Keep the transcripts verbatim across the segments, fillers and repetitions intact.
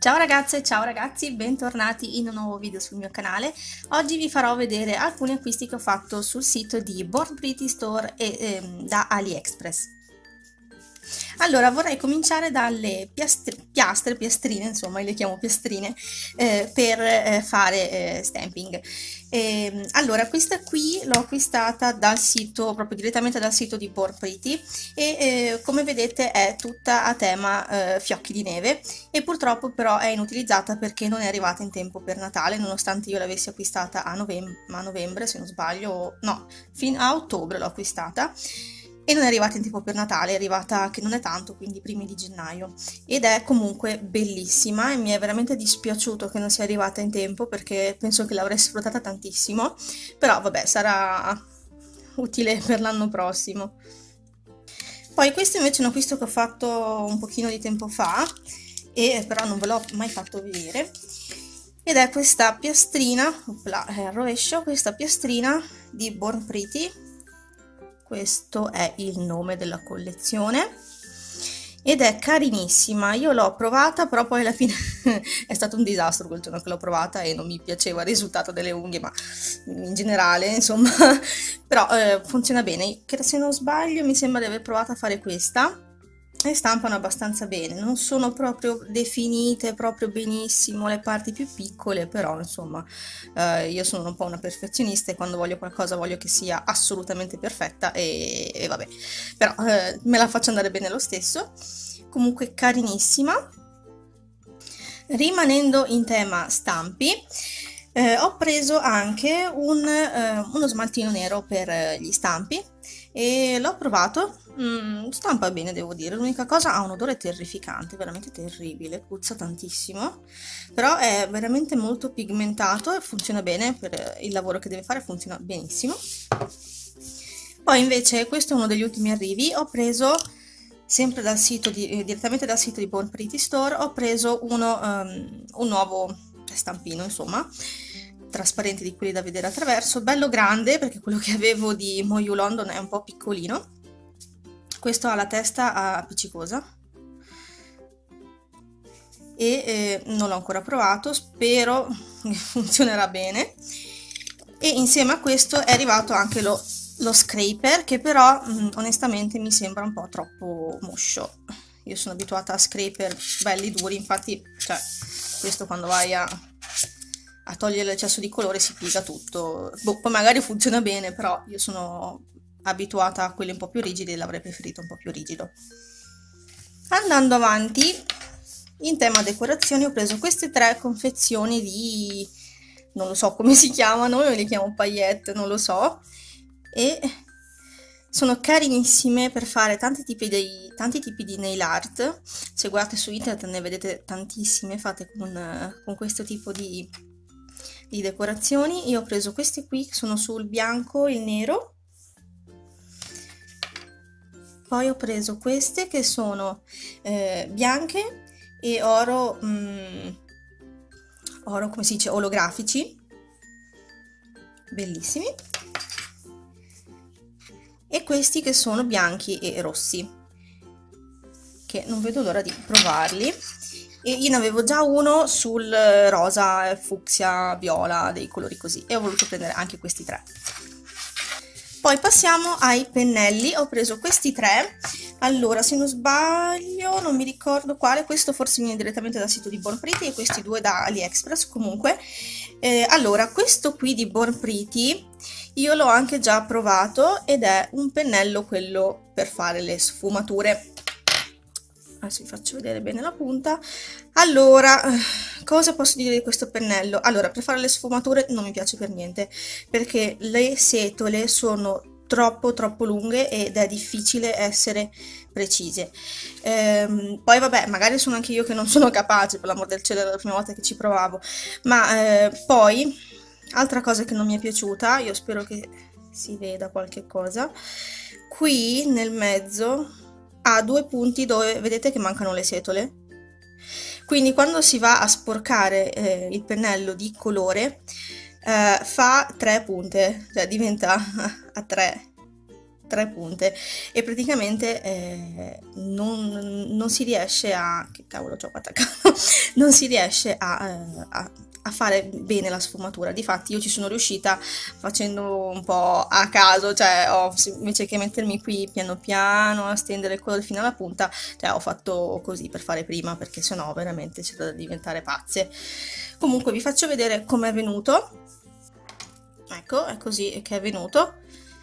Ciao ragazze, ciao ragazzi, bentornati in un nuovo video sul mio canale. Oggi vi farò vedere alcuni acquisti che ho fatto sul sito di Born Pretty Store e ehm, da AliExpress. Allora, vorrei cominciare dalle piastre, piastre, piastrine, insomma, io le chiamo piastrine, eh, per eh, fare eh, stamping. E, allora, questa qui l'ho acquistata dal sito, proprio direttamente dal sito di Born Pretty e eh, come vedete è tutta a tema eh, fiocchi di neve e purtroppo però è inutilizzata perché non è arrivata in tempo per Natale, nonostante io l'avessi acquistata a, novem a novembre, se non sbaglio, no, fino a ottobre l'ho acquistata. E non è arrivata in tempo per Natale, è arrivata che non è tanto, quindi i primi di gennaio. Ed è comunque bellissima e mi è veramente dispiaciuto che non sia arrivata in tempo perché penso che l'avrei sfruttata tantissimo. Però vabbè, sarà utile per l'anno prossimo. Poi questo invece è un acquisto che ho fatto un pochino di tempo fa, e però non ve l'ho mai fatto vedere. Ed è questa piastrina, opla, è al rovescio, questa piastrina di Born Pretty. Questo è il nome della collezione ed è carinissima. Io l'ho provata, però poi alla fine è stato un disastro quel giorno che l'ho provata e non mi piaceva il risultato delle unghie, ma in generale, insomma, però eh, funziona bene. Che se non sbaglio mi sembra di aver provato a fare questa e stampano abbastanza bene, non sono proprio definite proprio benissimo le parti più piccole, però insomma eh, io sono un po' una perfezionista e quando voglio qualcosa voglio che sia assolutamente perfetta e, e vabbè, però eh, me la faccio andare bene lo stesso. Comunque carinissima. Rimanendo in tema stampi, eh, ho preso anche un, eh, uno smaltino nero per eh, gli stampi e l'ho provato. Mm, stampa bene, devo dire. L'unica cosa, ha un odore terrificante, veramente terribile, puzza tantissimo, però è veramente molto pigmentato e funziona bene per il lavoro che deve fare, funziona benissimo. Poi invece questo è uno degli ultimi arrivi, ho preso sempre dal sito di, eh, direttamente dal sito di Born Pretty Store, ho preso uno, um, un nuovo stampino, insomma, trasparente, di quelli da vedere attraverso, bello grande perché quello che avevo di Moyu London è un po' piccolino. Questo ha la testa appiccicosa e eh, non l'ho ancora provato, spero che funzionerà bene. E insieme a questo è arrivato anche lo, lo scraper, che però mh, onestamente mi sembra un po' troppo moscio. Io sono abituata a scraper belli duri, infatti cioè, questo quando vai a, a togliere l'eccesso di colore si piega tutto. Boh, poi magari funziona bene, però io sono abituata a quelli un po' più rigidi e l'avrei preferito un po' più rigido. Andando avanti, in tema decorazioni ho preso queste tre confezioni di, non lo so come si chiamano, io le chiamo paillette, non lo so, e sono carinissime per fare tanti tipi, dei, tanti tipi di nail art. Se guardate su internet ne vedete tantissime fatte con, con questo tipo di, di decorazioni. Io ho preso queste qui che sono sul bianco e il nero. Poi ho preso queste che sono eh, bianche e oro, mh, oro, come si dice, olografici, bellissimi. E questi che sono bianchi e rossi, che non vedo l'ora di provarli. E io ne avevo già uno sul rosa, fucsia, viola, dei colori così, e ho voluto prendere anche questi tre. Poi passiamo ai pennelli, ho preso questi tre, allora se non sbaglio, non mi ricordo quale, questo forse viene direttamente dal sito di Born Pretty e questi due da AliExpress. Comunque, eh, allora questo qui di Born Pretty io l'ho anche già provato ed è un pennello quello per fare le sfumature. Adesso vi faccio vedere bene la punta. Allora, cosa posso dire di questo pennello? Allora, per fare le sfumature non mi piace per niente, perché le setole sono troppo troppo lunghe ed è difficile essere precise. Ehm, poi vabbè, magari sono anche io che non sono capace, per l'amor del cielo, è la prima volta che ci provavo. Ma eh, poi, altra cosa che non mi è piaciuta, io spero che si veda qualche cosa, qui nel mezzo ha due punti dove vedete che mancano le setole, quindi quando si va a sporcare eh, il pennello di colore eh, fa tre punte, cioè diventa a tre tre punte e praticamente eh, non, non si riesce a, che cavolo c'ho qua attaccato, non si riesce a, eh, a a fare bene la sfumatura. Difatti io ci sono riuscita facendo un po' a caso, cioè ho, invece che mettermi qui piano piano a stendere il colore fino alla punta, cioè ho fatto così per fare prima, perché sennò veramente c'è da diventare pazze. Comunque vi faccio vedere com'è venuto. Ecco, è così che è venuto.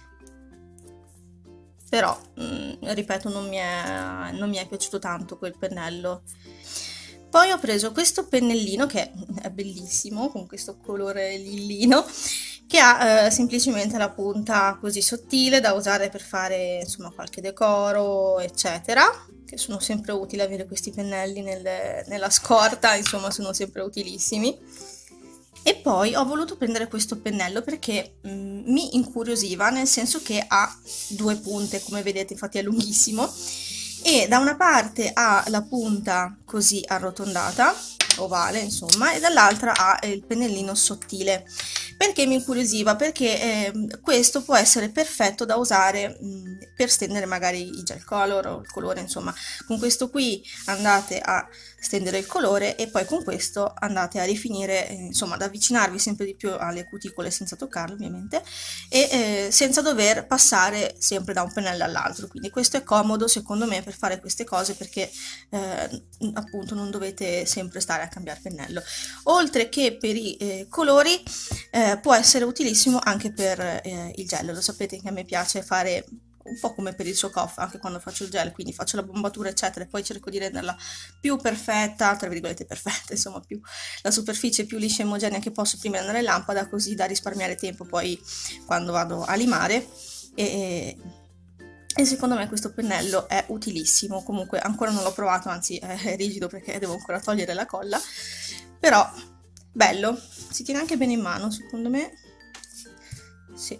Però, mh, ripeto, non mi, è, non mi è piaciuto tanto quel pennello. Poi ho preso questo pennellino che è bellissimo, con questo colore lillino, che ha eh, semplicemente la punta così sottile da usare per fare insomma qualche decoro, eccetera, che sono sempre utili avere questi pennelli nel, nella scorta, insomma sono sempre utilissimi. E poi ho voluto prendere questo pennello perché mh, mi incuriosiva, nel senso che ha due punte, come vedete, infatti è lunghissimo, e da una parte ha la punta così arrotondata, ovale insomma, e dall'altra ha il pennellino sottile. Perché mi incuriosiva? Perché eh, questo può essere perfetto da usare mh, per stendere magari i gel color o il colore, insomma. Con questo qui andate a stendere il colore e poi con questo andate a rifinire, eh, insomma, ad avvicinarvi sempre di più alle cuticole senza toccarle ovviamente, e eh, senza dover passare sempre da un pennello all'altro. Quindi questo è comodo secondo me per fare queste cose, perché eh, appunto non dovete sempre stare a cambiare pennello. Oltre che per i eh, colori, eh, può essere utilissimo anche per eh, il gel. Lo sapete che a me piace fare un po' come per il show off anche quando faccio il gel, quindi faccio la bombatura eccetera e poi cerco di renderla più perfetta, tra virgolette perfetta, insomma più la superficie più liscia e omogenea che posso prima nella lampada, così da risparmiare tempo poi quando vado a limare. E, e secondo me questo pennello è utilissimo. Comunque ancora non l'ho provato, anzi è rigido perché devo ancora togliere la colla, però bello, si tiene anche bene in mano secondo me. Sì,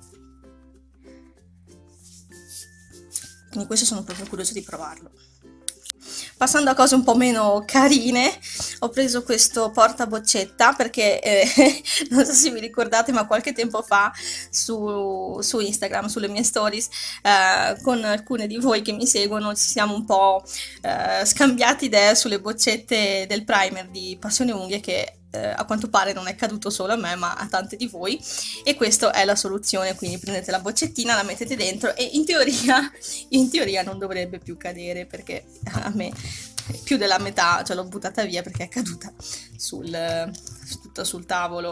quindi questo sono proprio curiosa di provarlo. Passando a cose un po' meno carine, ho preso questo portaboccetta perché eh, non so se vi ricordate, ma qualche tempo fa su, su Instagram, sulle mie stories, eh, con alcune di voi che mi seguono, ci siamo un po' eh, scambiati idee sulle boccette del primer di Passione Unghie, che eh, a quanto pare non è caduto solo a me ma a tante di voi, e questa è la soluzione. Quindi prendete la boccettina, la mettete dentro e in teoria, in teoria non dovrebbe più cadere, perché a me più della metà ce l'ho buttata via perché è caduta sul, tutta sul tavolo.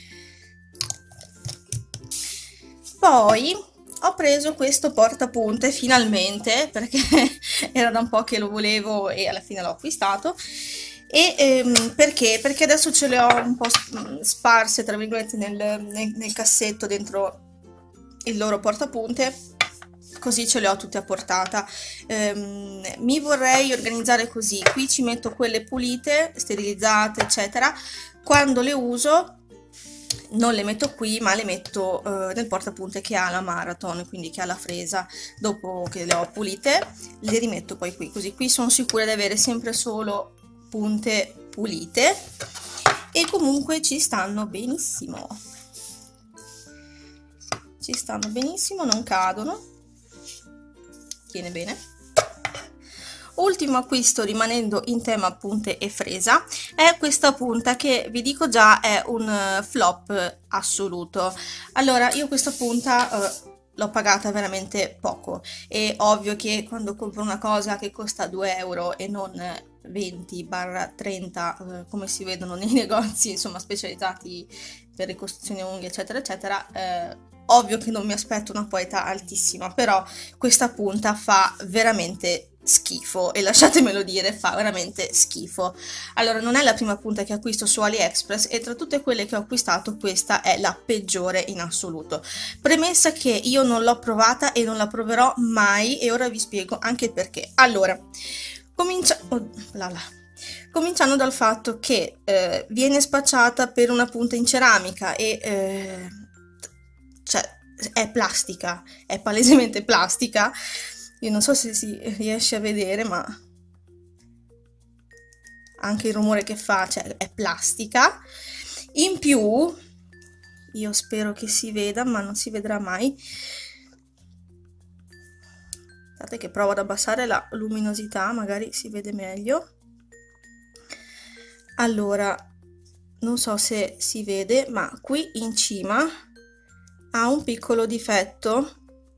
Poi ho preso questo portapunte finalmente, perché era da un po' che lo volevo e alla fine l'ho acquistato. E ehm, perché? Perché adesso ce le ho un po' sparse tra virgolette nel, nel, nel cassetto dentro il loro portapunte, così ce le ho tutte a portata. Ehm, mi vorrei organizzare così: qui ci metto quelle pulite, sterilizzate eccetera, quando le uso non le metto qui ma le metto eh, nel portapunte che ha la Marathon, quindi che ha la fresa. Dopo che le ho pulite le rimetto poi qui, così qui sono sicura di avere sempre solo punte pulite, e comunque ci stanno benissimo, ci stanno benissimo, non cadono, tiene bene. Ultimo acquisto, rimanendo in tema punte e fresa, è questa punta che vi dico già è un flop assoluto. Allora, io questa punta uh, l'ho pagata veramente poco, è ovvio che quando compro una cosa che costa due euro e non venti trenta uh, come si vedono nei negozi insomma specializzati per ricostruzione unghie eccetera eccetera, eh, ovvio che non mi aspetto una qualità altissima, però questa punta fa veramente schifo, e lasciatemelo dire, fa veramente schifo. Allora, non è la prima punta che acquisto su AliExpress e tra tutte quelle che ho acquistato questa è la peggiore in assoluto. Premessa che io non l'ho provata e non la proverò mai, e ora vi spiego anche il perché. Allora, comincia... Oh, là là. Cominciando dal fatto che eh, viene spacciata per una punta in ceramica e eh, cioè è plastica, è palesemente plastica. Io non so se si riesce a vedere, ma anche il rumore che fa, cioè è plastica. In più, io spero che si veda, ma non si vedrà mai, Guardate che provo ad abbassare la luminosità, magari si vede meglio. Allora, non so se si vede, ma qui in cima ha un piccolo difetto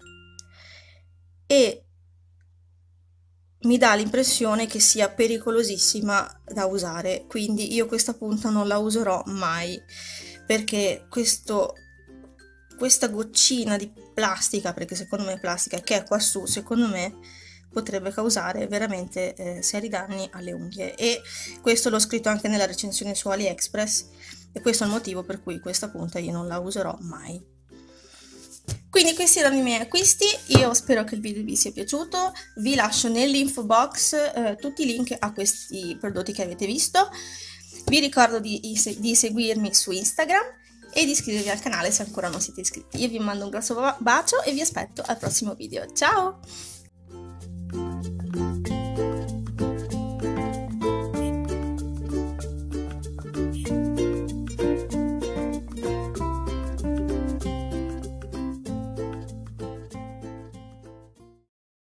e mi dà l'impressione che sia pericolosissima da usare, quindi io questa punta non la userò mai, perché questo, questa goccina di plastica, perché secondo me è plastica, che è qua su, secondo me potrebbe causare veramente eh, seri danni alle unghie, e questo l'ho scritto anche nella recensione su AliExpress, e questo è il motivo per cui questa punta io non la userò mai. Quindi questi erano i miei acquisti, io spero che il video vi sia piaciuto, vi lascio nell'info box eh, tutti i link a questi prodotti che avete visto, vi ricordo di, di seguirmi su Instagram e di iscrivervi al canale se ancora non siete iscritti. Io vi mando un grosso bacio e vi aspetto al prossimo video, ciao!